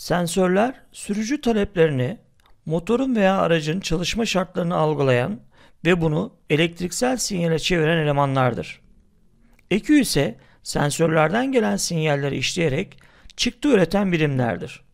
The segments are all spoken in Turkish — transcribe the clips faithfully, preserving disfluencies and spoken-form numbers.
Sensörler, sürücü taleplerini, motorun veya aracın çalışma şartlarını algılayan ve bunu elektriksel sinyale çeviren elemanlardır. E Q ise sensörlerden gelen sinyalleri işleyerek çıktı üreten birimlerdir.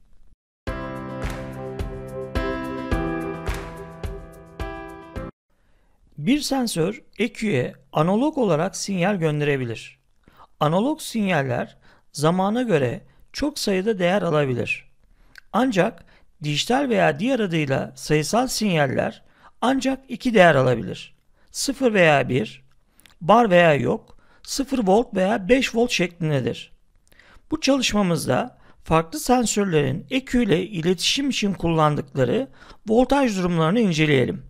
Bir sensör E Q'ye analog olarak sinyal gönderebilir. Analog sinyaller zamana göre çok sayıda değer alabilir. Ancak dijital veya diğer adıyla sayısal sinyaller ancak iki değer alabilir. sıfır veya bir, var veya yok, sıfır volt veya beş volt şeklindedir. Bu çalışmamızda farklı sensörlerin E Q ile iletişim için kullandıkları voltaj durumlarını inceleyelim.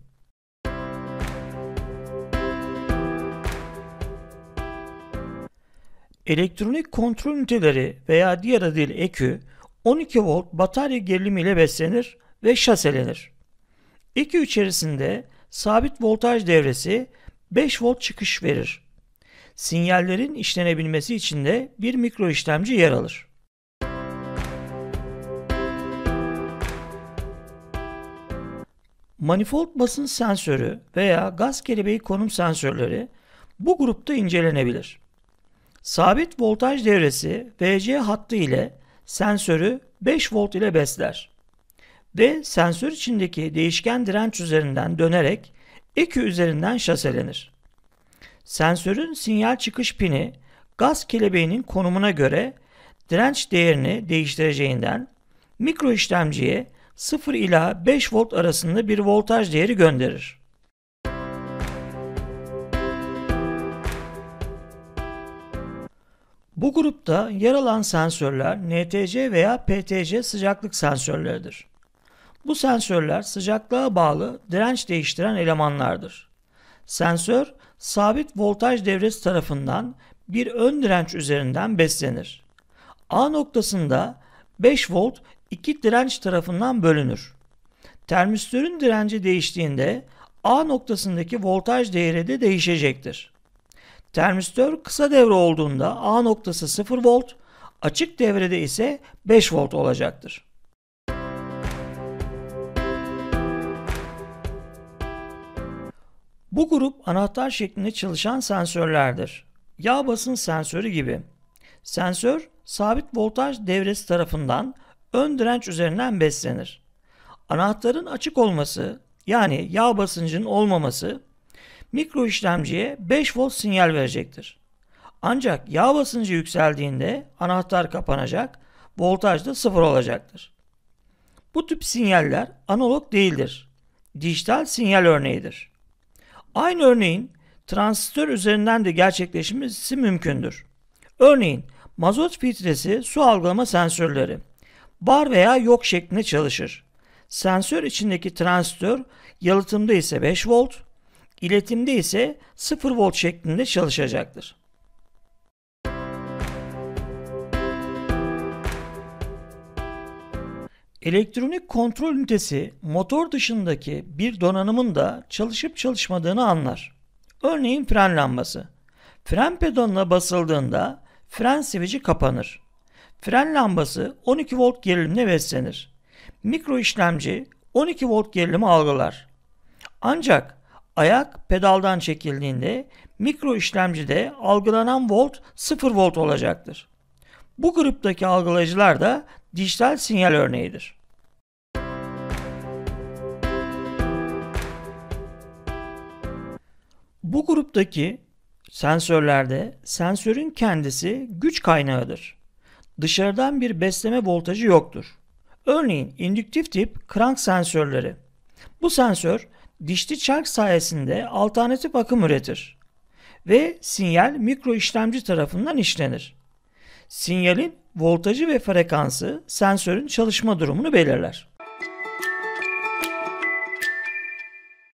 Elektronik kontrol üniteleri veya diğer adıyla E Q, on iki volt batarya gerilimi ile beslenir ve şaselenir. E Q içerisinde sabit voltaj devresi beş volt çıkış verir. Sinyallerin işlenebilmesi için de bir mikro işlemci yer alır. Manifold basınç sensörü veya gaz kelebeği konum sensörleri bu grupta incelenebilir. Sabit voltaj devresi V C hattı ile sensörü beş volt ile besler ve sensör içindeki değişken direnç üzerinden dönerek E Q üzerinden şaselenir. Sensörün sinyal çıkış pini gaz kelebeğinin konumuna göre direnç değerini değiştireceğinden mikro işlemciye sıfır ila beş volt arasında bir voltaj değeri gönderir. Bu grupta yer alan sensörler N T C veya P T C sıcaklık sensörleridir. Bu sensörler sıcaklığa bağlı direnç değiştiren elemanlardır. Sensör sabit voltaj devresi tarafından bir ön direnç üzerinden beslenir. A noktasında beş volt iki direnç tarafından bölünür. Termistörün direnci değiştiğinde A noktasındaki voltaj değeri de değişecektir. Termistör kısa devre olduğunda A noktası sıfır volt, açık devrede ise beş volt olacaktır. Bu grup anahtar şeklinde çalışan sensörlerdir. Yağ basınç sensörü gibi. Sensör sabit voltaj devresi tarafından ön direnç üzerinden beslenir. Anahtarın açık olması yani yağ basıncının olmaması mikro işlemciye beş volt sinyal verecektir. Ancak yağ basıncı yükseldiğinde anahtar kapanacak, voltaj da sıfır olacaktır. Bu tip sinyaller analog değildir. Dijital sinyal örneğidir. Aynı örneğin transistör üzerinden de gerçekleşmesi mümkündür. Örneğin mazot filtresi su algılama sensörleri var veya yok şeklinde çalışır. Sensör içindeki transistör yalıtımda ise beş volt, iletimde ise sıfır volt şeklinde çalışacaktır. Elektronik kontrol ünitesi motor dışındaki bir donanımın da çalışıp çalışmadığını anlar. Örneğin fren lambası. Fren pedalına basıldığında fren sivici kapanır. Fren lambası on iki volt gerilimle beslenir. Mikro işlemci on iki volt gerilimi algılar. Ancak ayak pedaldan çekildiğinde mikro işlemcide algılanan volt sıfır volt olacaktır. Bu gruptaki algılayıcılar da dijital sinyal örneğidir. Bu gruptaki sensörlerde sensörün kendisi güç kaynağıdır. Dışarıdan bir besleme voltajı yoktur. Örneğin indüktif tip crank sensörleri. Bu sensör dişli çark sayesinde alternatif akım üretir ve sinyal mikro işlemci tarafından işlenir. Sinyalin voltajı ve frekansı sensörün çalışma durumunu belirler.